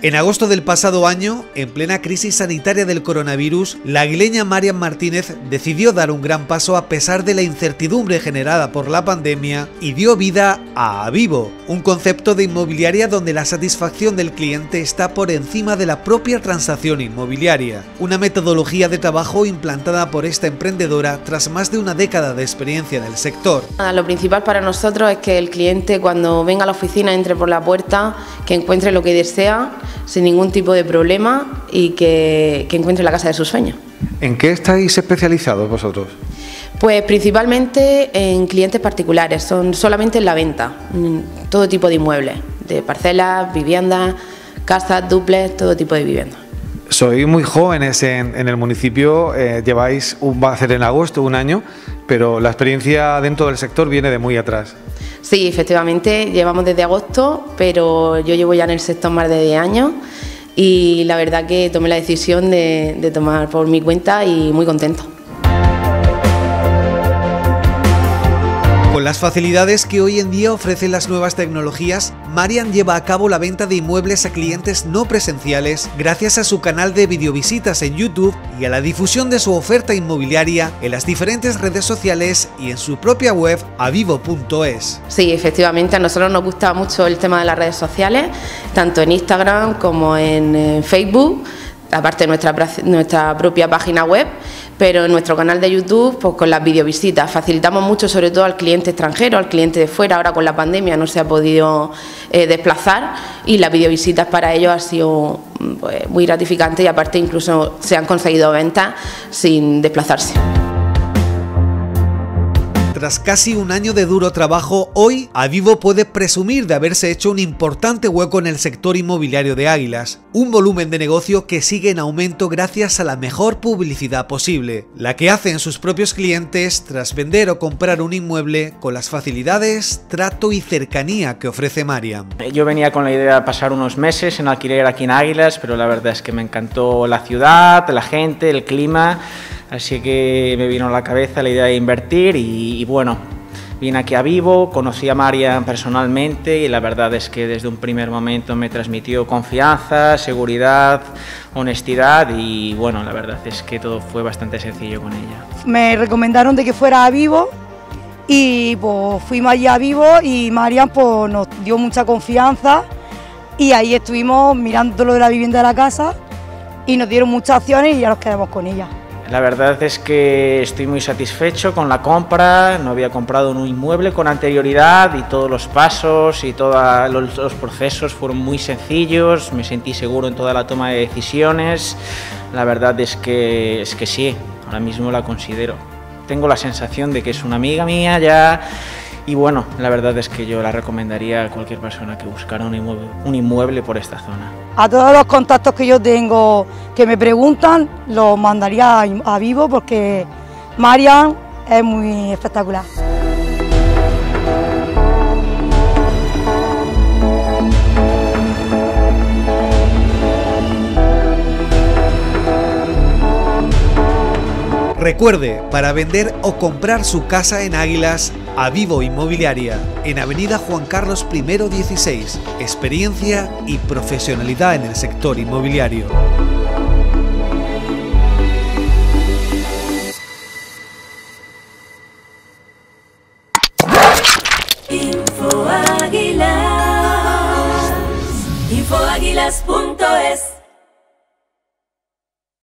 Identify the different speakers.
Speaker 1: En agosto del pasado año, en plena crisis sanitaria del coronavirus, la aguileña Marian Martínez decidió dar un gran paso a pesar de la incertidumbre generada por la pandemia y dio vida a Avivo, un concepto de inmobiliaria donde la satisfacción del cliente está por encima de la propia transacción inmobiliaria, una metodología de trabajo implantada por esta emprendedora tras más de una década de experiencia en el sector.
Speaker 2: Lo principal para nosotros es que el cliente, cuando venga a la oficina, entre por la puerta, que encuentre lo que desea sin ningún tipo de problema y que encuentre la casa de sus sueños.
Speaker 3: ¿En qué estáis especializados vosotros?
Speaker 2: Pues principalmente en clientes particulares, son solamente en la venta, todo tipo de inmuebles, de parcelas, viviendas, casas, dúplex, todo tipo de viviendas.
Speaker 3: Sois muy jóvenes en el municipio, va a ser en agosto, un año, pero la experiencia dentro del sector viene de muy atrás.
Speaker 2: Sí, efectivamente, llevamos desde agosto, pero yo llevo ya en el sector más de 10 años y la verdad que tomé la decisión de tomar por mi cuenta y muy contento.
Speaker 1: Con las facilidades que hoy en día ofrecen las nuevas tecnologías, Marian lleva a cabo la venta de inmuebles a clientes no presenciales gracias a su canal de videovisitas en YouTube y a la difusión de su oferta inmobiliaria en las diferentes redes sociales y en su propia web avivo.es.
Speaker 2: Sí, efectivamente, a nosotros nos gusta mucho el tema de las redes sociales, tanto en Instagram como en Facebook, aparte de nuestra propia página web, pero en nuestro canal de YouTube, pues con las videovisitas, facilitamos mucho sobre todo al cliente extranjero, al cliente de fuera. Ahora con la pandemia no se ha podido desplazar y las videovisitas para ellos ha sido pues, muy gratificante y aparte incluso se han conseguido ventas sin desplazarse.
Speaker 1: Tras casi un año de duro trabajo, hoy Avivo puede presumir de haberse hecho un importante hueco en el sector inmobiliario de Águilas, un volumen de negocio que sigue en aumento gracias a la mejor publicidad posible, la que hacen sus propios clientes tras vender o comprar un inmueble con las facilidades, trato y cercanía que ofrece Marian.
Speaker 4: Yo venía con la idea de pasar unos meses en alquiler aquí en Águilas, pero la verdad es que me encantó la ciudad, la gente, el clima. Así que me vino a la cabeza la idea de invertir y bueno, vine aquí a Avivo, conocí a Marian personalmente y la verdad es que desde un primer momento me transmitió confianza, seguridad, honestidad y bueno, la verdad es que todo fue bastante sencillo con ella.
Speaker 5: Me recomendaron de que fuera a Avivo y pues fuimos allí a Avivo y Marian pues nos dio mucha confianza y ahí estuvimos mirando lo de la vivienda de la casa y nos dieron muchas opciones y ya nos quedamos con ella.
Speaker 4: La verdad es que estoy muy satisfecho con la compra, no había comprado un inmueble con anterioridad y todos los pasos y todos los procesos fueron muy sencillos, me sentí seguro en toda la toma de decisiones, la verdad es que sí, ahora mismo la considero. Tengo la sensación de que es una amiga mía ya y bueno, la verdad es que yo la recomendaría a cualquier persona que buscara un inmueble por esta zona.
Speaker 5: A todos los contactos que yo tengo que me preguntan, los mandaría a Avivo porque Marian es muy espectacular.
Speaker 1: Recuerde, para vender o comprar su casa en Águilas, Avivo Inmobiliaria, en Avenida Juan Carlos I 16, experiencia y profesionalidad en el sector inmobiliario.
Speaker 6: Infoáguilas, infoáguilas.es